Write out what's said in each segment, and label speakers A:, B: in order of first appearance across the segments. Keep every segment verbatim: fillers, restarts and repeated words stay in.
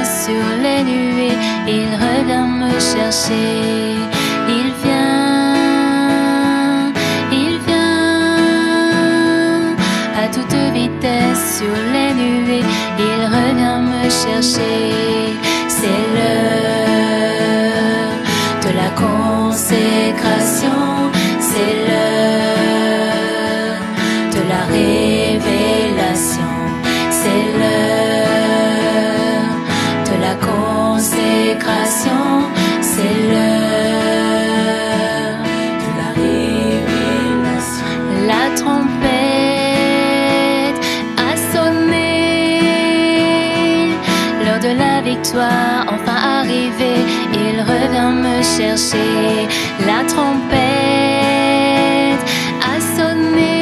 A: sur les nuées, il revient me chercher. Il vient, il vient à toute vitesse sur les nuées, il revient me chercher. C'est l'heure de la consécration, c'est l'heure de la révélation, c'est l'heure de la consécration, c'est l'heure de la révélation. La trompette a sonné, l'heure de la victoire enfin arrivée, il revient me chercher. La trompette a sonné,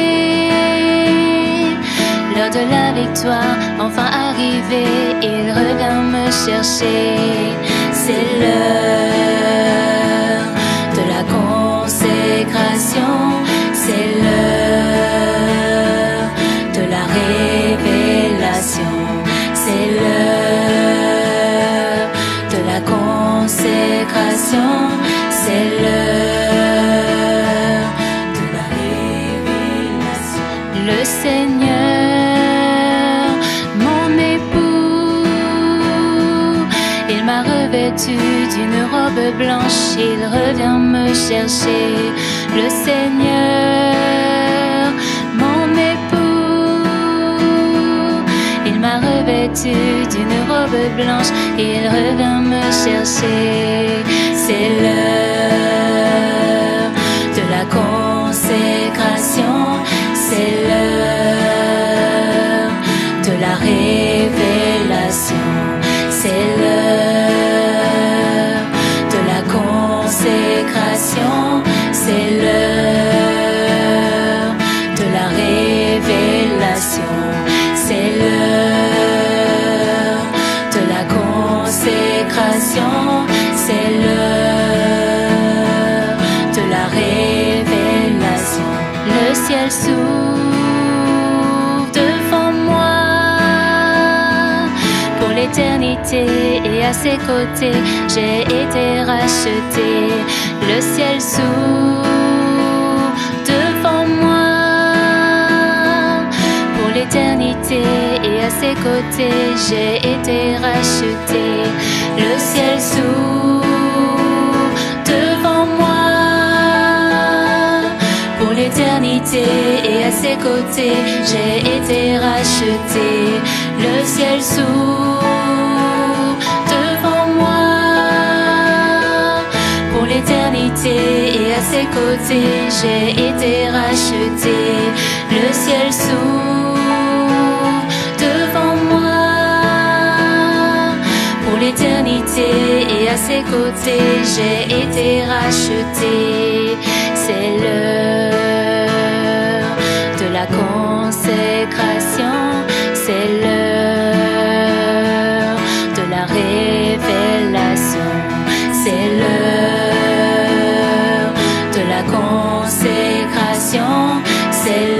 A: l'heure de la victoire enfin arrivée, il revient me chercher. C'est l'heure de la consécration, c'est l'heure de la révélation, c'est l'heure de la consécration, c'est l'heure de la révélation. Le Seigneur, mon époux, il m'a revêtu d'une robe blanche, il revient me chercher. Le Seigneur, mon époux, il m'a revêtu d'une robe blanche, il revient me chercher. C'est l'heure de la consécration, c'est l'heure de la révélation, c'est l'heure de la consécration, c'est l'heure de la révélation, c'est l'heure de la consécration, c'est l'heure de la révélation. Le ciel s'ouvre devant moi pour l'éternité, et à ses côtés j'ai été racheté. Le ciel s'ouvre devant moi pour l'éternité, et à ses côtés j'ai été racheté. Le ciel s'ouvre devant moi pour l'éternité, et à ses côtés j'ai été racheté. Le ciel s'ouvre devant moi pour l'éternité, et à ses côtés j'ai été racheté. Le ciel s'ouvre devant moi pour l'éternité, et à ses côtés j'ai été racheté. C'est l'heure de la consécration, c'est l'heure de la révélation, c'est l'heure de la consécration, c'est